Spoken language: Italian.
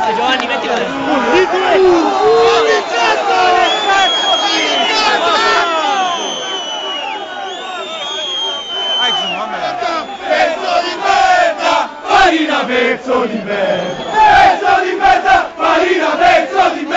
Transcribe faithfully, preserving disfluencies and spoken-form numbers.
Giovanni, metti la Pezzo di merda, farina, pezzo di merda, pezzo di merda, farina, pezzo di merda.